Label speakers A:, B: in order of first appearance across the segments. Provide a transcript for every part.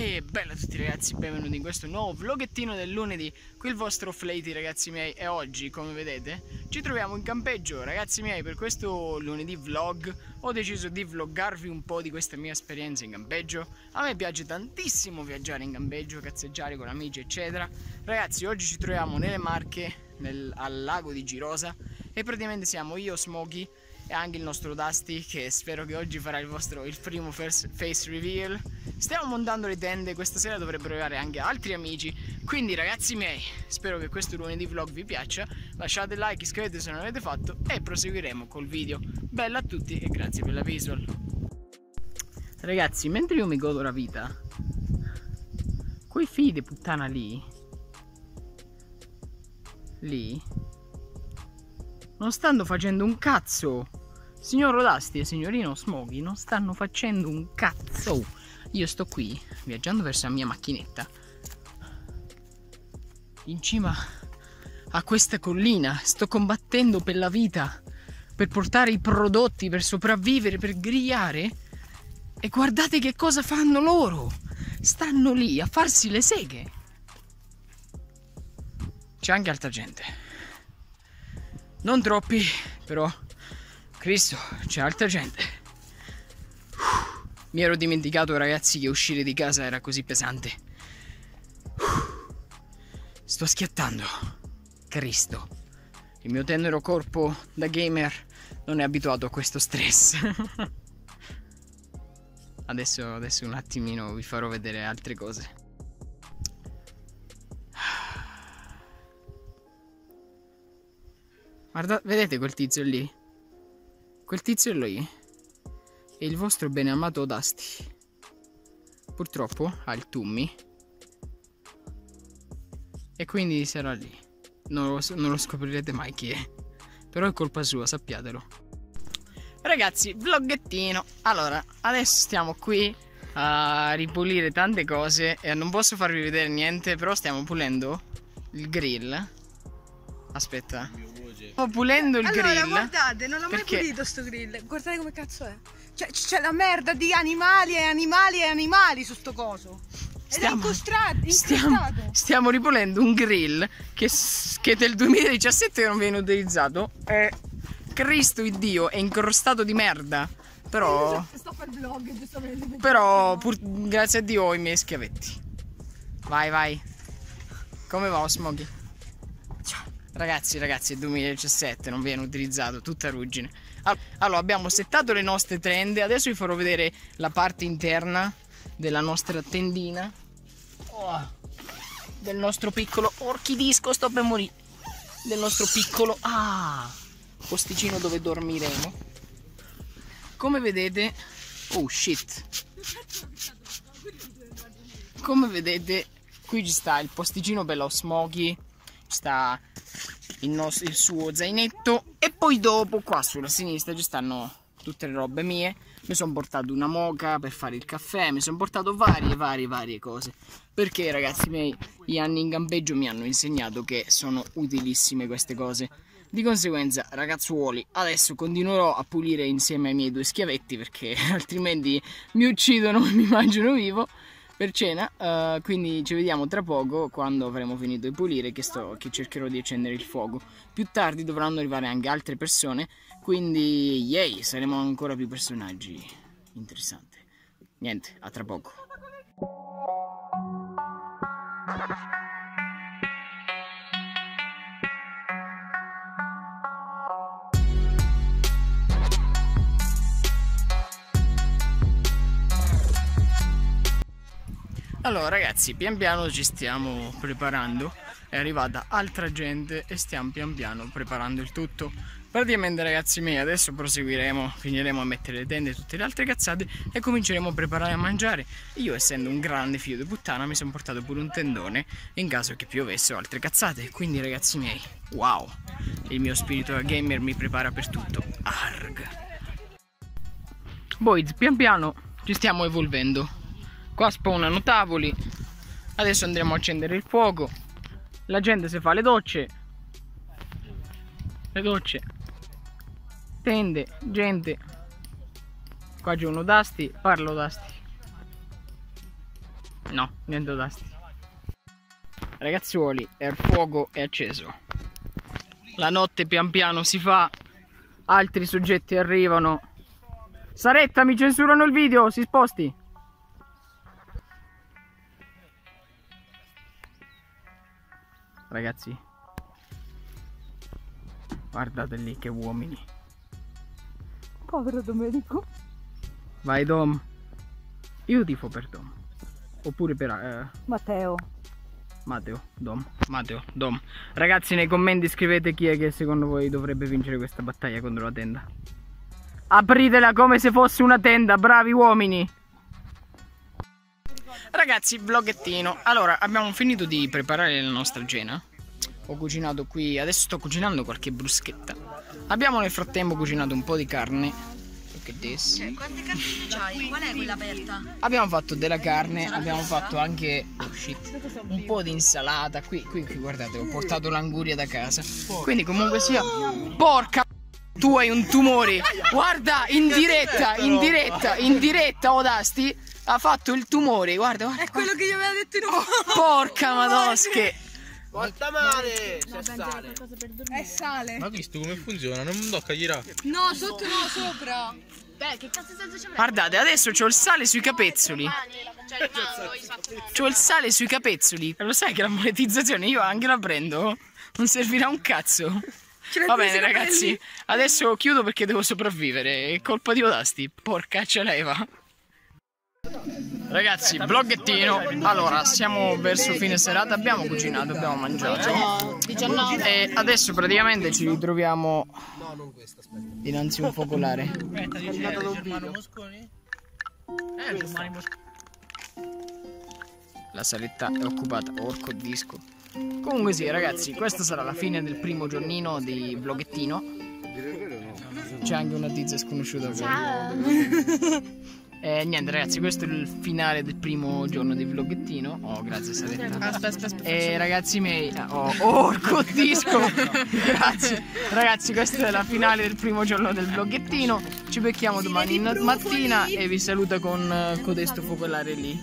A: E bella a tutti ragazzi, benvenuti in questo nuovo vloggettino del lunedì. Qui il vostro Flaty ragazzi miei, e oggi come vedete ci troviamo in campeggio ragazzi miei. Per questo lunedì vlog ho deciso di vloggarvi un po' di questa mia esperienza in campeggio. A me piace tantissimo viaggiare in campeggio, cazzeggiare con amici eccetera. Ragazzi, oggi ci troviamo nelle Marche, al lago di Girosa, e praticamente siamo io, Smokey e anche il nostro Dusty, che spero che oggi farà il primo face reveal. Stiamo montando le tende, questa sera dovrebbero arrivare anche altri amici, quindi ragazzi miei, spero che questo lunedì vlog vi piaccia. Lasciate like, iscrivetevi se non l'avete fatto e proseguiremo col video. Bella a tutti e grazie per la visual. Ragazzi, mentre io mi godo la vita, quei figli di puttana lì non stanno facendo un cazzo. Signor Rodasti e signorino Smokey non stanno facendo un cazzo. Io sto qui viaggiando verso la mia macchinetta in cima a questa collina. Sto combattendo per la vita, per portare i prodotti, per sopravvivere, per grigliare. E guardate che cosa fanno loro. Stanno lì a farsi le seghe. C'è anche altra gente, non troppi, però Cristo, c'è altra gente. Mi ero dimenticato ragazzi che uscire di casa era così pesante. Sto schiattando. Cristo, il mio tenero corpo da gamer non è abituato a questo stress. Adesso un attimino vi farò vedere altre cose. Guarda, vedete quel tizio lì? Quel tizio lì è il vostro beneamato Dusty. Purtroppo ha il tummi e quindi sarà lì. Non lo scoprirete mai chi è, però è colpa sua, sappiatelo. Ragazzi, vloggettino. Allora, adesso stiamo qui a ripulire tante cose e non posso farvi vedere niente, però stiamo pulendo il grill. Aspetta, sto pulendo il grill.
B: Allora guardate, non l'ho mai pulito sto grill. Guardate come cazzo è. C'è la merda di animali e animali e animali su sto coso. Ed è incrostato.
A: Stiamo ripulendo un grill che del 2017 non viene utilizzato. Cristo Dio, è incrostato di merda. Però
B: sto per il vlog, giustamente.
A: Però grazie a Dio ho i miei schiavetti. Vai. Come va Smokey? Ragazzi, è 2017, non viene utilizzato, tutta ruggine. Allora, abbiamo settato le nostre tende. Adesso vi farò vedere la parte interna della nostra tendina. Del nostro piccolo orchidisco, sto per morire. Del nostro piccolo posticino dove dormiremo. Come vedete, oh shit. Come vedete, qui ci sta il posticino per lo Smokey. Sta il suo zainetto, e poi dopo qua sulla sinistra ci stanno tutte le robe mie. Mi sono portato una moka per fare il caffè, mi sono portato varie cose, perché ragazzi miei, gli anni in campeggio mi hanno insegnato che sono utilissime queste cose. Di conseguenza ragazzuoli, adesso continuerò a pulire insieme ai miei due schiavetti, perché altrimenti mi uccidono e mi mangiano vivo per cena. Quindi ci vediamo tra poco, quando avremo finito di pulire, che cercherò di accendere il fuoco. Più tardi dovranno arrivare anche altre persone, quindi yay, saremo ancora più personaggi interessanti. Niente, a tra poco. Allora ragazzi, pian piano ci stiamo preparando. È arrivata altra gente e stiamo pian piano preparando il tutto. Praticamente ragazzi miei, adesso proseguiremo, finiremo a mettere le tende e tutte le altre cazzate e cominceremo a preparare a mangiare. Io, essendo un grande figlio di puttana, mi sono portato pure un tendone in caso che piovesse o altre cazzate. Quindi ragazzi miei, wow, il mio spirito da gamer mi prepara per tutto. Arg. Boys, pian piano ci stiamo evolvendo. Qua spawnano tavoli. Adesso andremo a accendere il fuoco. La gente si fa le docce. Tende, gente. Qua c'è uno Dusty, parlo Dusty. No, niente tasti. Ragazzuoli, il fuoco è acceso. La notte pian piano si fa. Altri soggetti arrivano. Saretta, mi censurano il video, si sposti. Ragazzi, guardate lì che uomini.
B: Povero Domenico.
A: Vai Dom. Io tifo per Dom. Oppure per
B: Matteo.
A: Dom. Ragazzi, nei commenti scrivete chi è che secondo voi dovrebbe vincere questa battaglia contro la tenda. Apritela come se fosse una tenda, bravi uomini. Ragazzi, vloggettino. Allora, abbiamo finito di preparare la nostra cena. Ho cucinato qui, adesso sto cucinando qualche bruschetta. Abbiamo nel frattempo cucinato un po' di carne.
C: Cioè, quante cartine c'hai? Qual è quella aperta?
A: Abbiamo fatto della carne, abbiamo fatto anche un po' di insalata. Qui guardate, ho portato l'anguria da casa. Quindi comunque sia. Porca, tu hai un tumore. Guarda, in diretta Odasti ha fatto il tumore. Guarda.
B: È quello che gli aveva detto in un
A: Porca madosche.
D: Molta male! C'è sale!
B: È sale.
D: Ma visto come funziona? Non tocca girare.
B: No, sotto no, sopra.
C: Beh, che cazzo senso c'è?
A: Guardate, adesso c'ho il sale sui capezzoli. C'ho il sale sui capezzoli. Lo sai che la monetizzazione io anche la prendo? Non servirà un cazzo. Va bene ragazzi, adesso chiudo perché devo sopravvivere. È colpa di Odasti. Porcaccia leva. Ragazzi, vloggettino. Allora, siamo verso fine serata. Abbiamo cucinato, abbiamo mangiato. E adesso praticamente ci ritroviamo dinanzi a un focolare. La saletta è occupata. Orco disco. Comunque sì ragazzi, questa sarà la fine del primo giornino di vloggettino. C'è anche una tizia sconosciuta. Ciao. Niente ragazzi, questo è il finale del primo giorno di vloggettino. Oh, grazie Saretta. Aspetta. E ragazzi miei, orco disco. Grazie. Ragazzi, questa è la finale del primo giorno del vloggettino. Ci becchiamo domani mattina e vi saluta con codesto focolare lì.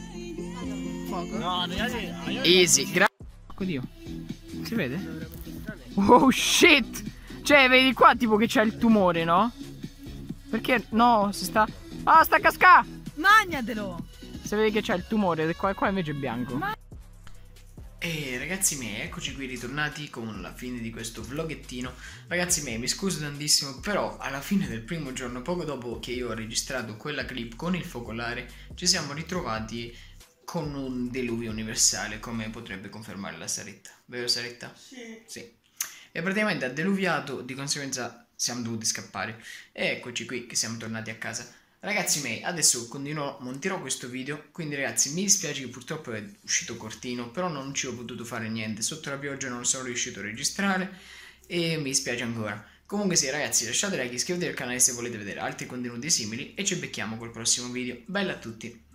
A: Easy, grazie. Oddio. Si vede? Oh shit. Cioè, vedi qua tipo che c'è il tumore, no? Perché no, si sta... Ah, sta cascà!
B: Magnatelo!
A: Se vedi che c'è il tumore, qua invece è bianco. E ragazzi miei, eccoci qui ritornati con la fine di questo vloggettino. Ragazzi miei, mi scuso tantissimo, però alla fine del primo giorno, poco dopo che io ho registrato quella clip con il focolare, ci siamo ritrovati con un diluvio universale, come potrebbe confermare la Saretta. Vero Saretta? Sì. E praticamente ha deluviato, di conseguenza siamo dovuti scappare. E eccoci qui che siamo tornati a casa. Ragazzi miei, adesso monterò questo video, quindi ragazzi mi dispiace che purtroppo è uscito cortino, però non ci ho potuto fare niente, sotto la pioggia non sono riuscito a registrare e mi dispiace ancora. Comunque sì ragazzi, lasciate like, iscrivetevi al canale se volete vedere altri contenuti simili e ci becchiamo col prossimo video. Bella a tutti!